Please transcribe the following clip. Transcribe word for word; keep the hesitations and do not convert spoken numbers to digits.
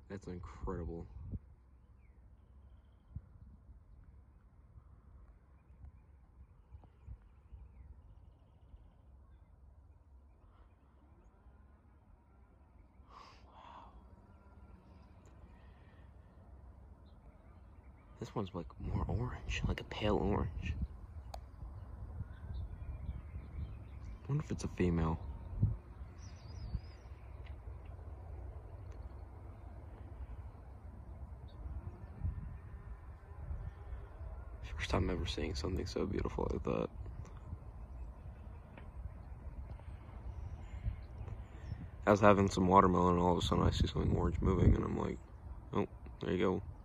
That's incredible. Wow. This one's like more orange, like a pale orange. I wonder if it's a female. First time ever seeing something so beautiful like that. I was having some watermelon and all of a sudden I see something orange moving and I'm like, oh, there you go.